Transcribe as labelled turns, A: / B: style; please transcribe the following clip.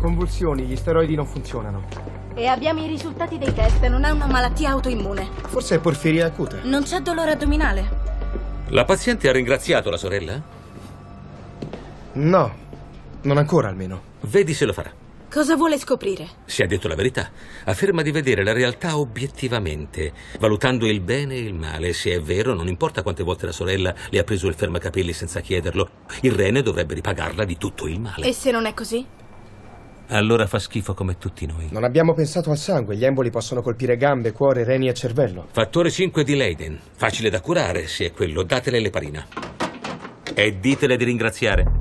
A: convulsioni, gli steroidi non funzionano.
B: E abbiamo i risultati dei test, non è una malattia autoimmune.
A: Forse è porfiria acuta.
B: Non c'è dolore addominale.
C: La paziente ha ringraziato la sorella?
A: No, non ancora almeno.
C: Vedi se lo farà.
B: Cosa vuole scoprire?
C: Si è detto la verità. Afferma di vedere la realtà obiettivamente, valutando il bene e il male. Se è vero, non importa quante volte la sorella le ha preso il fermacapelli senza chiederlo, il rene dovrebbe ripagarla di tutto il male.
B: E se non è così?
C: Allora fa schifo come tutti noi.
A: Non abbiamo pensato al sangue. Gli emboli possono colpire gambe, cuore, reni e cervello.
C: Fattore 5 di Leiden. Facile da curare, se è quello. Datele l'eparina. E ditele di ringraziare.